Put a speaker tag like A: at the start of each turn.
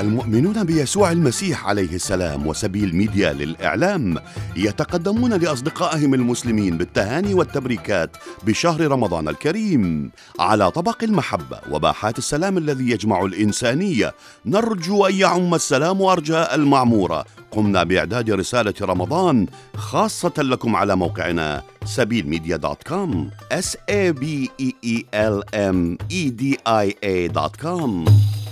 A: المؤمنون بيسوع المسيح عليه السلام وسبيل ميديا للإعلام يتقدمون لأصدقائهم المسلمين بالتهاني والتبريكات بشهر رمضان الكريم. على طبق المحبة وباحات السلام الذي يجمع الإنسانية، نرجو أن يعم السلام أرجاء المعمورة. قمنا بإعداد رسالة رمضان خاصة لكم على موقعنا sabeelmedia.com. sabeelmedia.com.